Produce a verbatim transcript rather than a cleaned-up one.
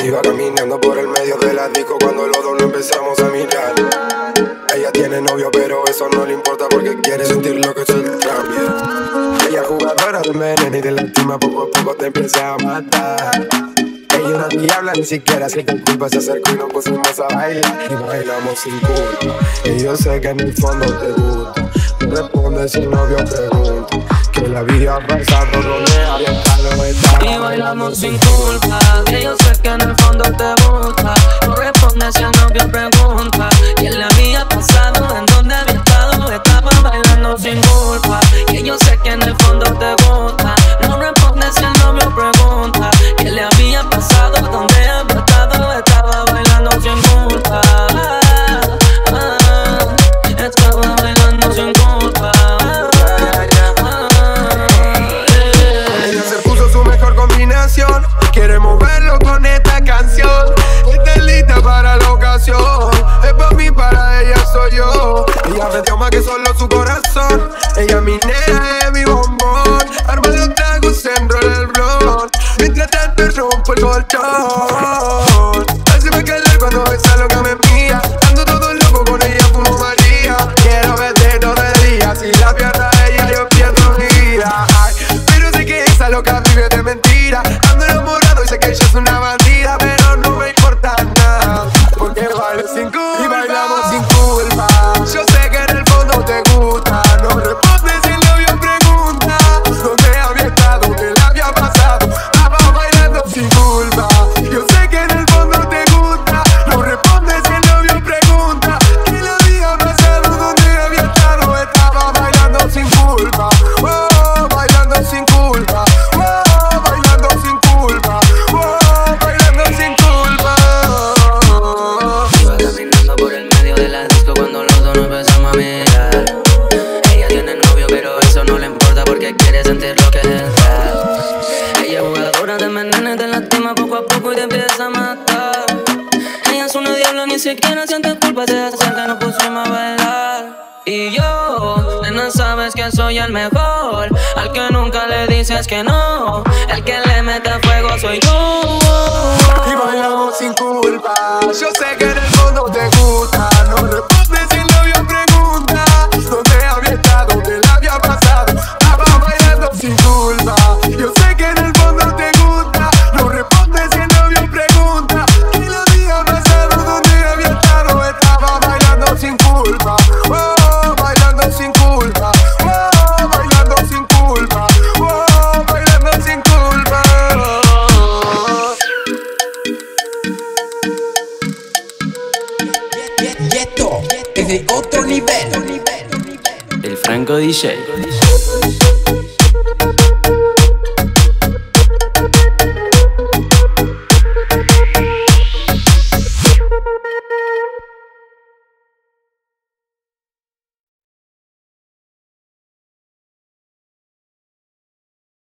Iba caminando por el medio de la disco cuando los dos nos empezamos a mirar. Ella tiene novio pero eso no le importa porque quiere sentir lo que es el trap, yeah. Ella jugadora de veneno y de lástima poco a poco te empieza a matar. Ella una diabla, ni siquiera siente culpa, se acercó y nos pusimos a bailar. Y bailamos sin culpa, y yo sé que en el fondo te gusta. No respondes si el novio pregunta que la vida pasado donde había estado estaba. Y bailamos sin culpa, que yo sé que en el fondo te gusta. No respondes si el novio pregunta que la había pasado, en donde había estado. Estaba bailando sin culpa, que yo sé que en el fondo te gusta. No respondes si el novio pregunta que le había pasado, donde había estado. Estaba bailando sin culpa. Estaba bailando sin culpa. Ella se puso su mejor combinación y quiere moverlo con esta canción. Está lista para la ocasión, es para mí, para ella soy yo. Ella me dio más que solo su corazón. Ella mi nena es mi bombón. Arma de tragos, se enrola el blon. Mientras tanto rompo el colchón. Así me cae cuando besa lo que me mía. Ando todo loco con ella, fumo María. Quiero verte todo el día. Si la pierdo a ella, yo pierdo mi vida. Ay, pero sé que esa loca vive de mentira. Ando enamorado y sé que ella es una bandida, pero no me importa nada, porque bailo sin culpa y bailamos sin culpa. Yo sé que en el fondo te gusta. No respondes si el novio pregunta dónde había estado, qué le había pasado. Estaba bailando sin culpa. Yo sé que en el fondo te gusta. No respondes si el novio pregunta qué le había pasado, dónde había estado. Estaba bailando sin culpa. Oh, bailando sin culpa. Oh, bailando sin culpa. Oh, bailando sin culpa. Iba caminando por el medio de la disco cuando los dos nos empezamos a mirar. Ella tiene novio pero eso no le importa porque quiere sentir lo que es el trap. Ella es jugadora de veneno y te lastima poco a poco y te empieza a matar. Ella es una diabla, ni siquiera siente culpa, se acerca y nos pusimos a bailar. Y yo, nena, sabes que soy el mejor, al que nunca le dices que no. El que le mete fuego soy yo. Y bailamos sin culpa. Yo sé que en el fondo te gusta. No respondes si el novio pregunta dónde había estado, qué le había pasado. Estaba bailando sin culpa. Yo sé que en el fondo te gusta. No respondes si el novio pregunta qué le había pasado, dónde había estado. Estaba bailando sin culpa. Oh, bailando sin culpa. Oh, bailando sin culpa. Oh, bailando sin culpa. Y esto es de otro nivel. El Franco D J.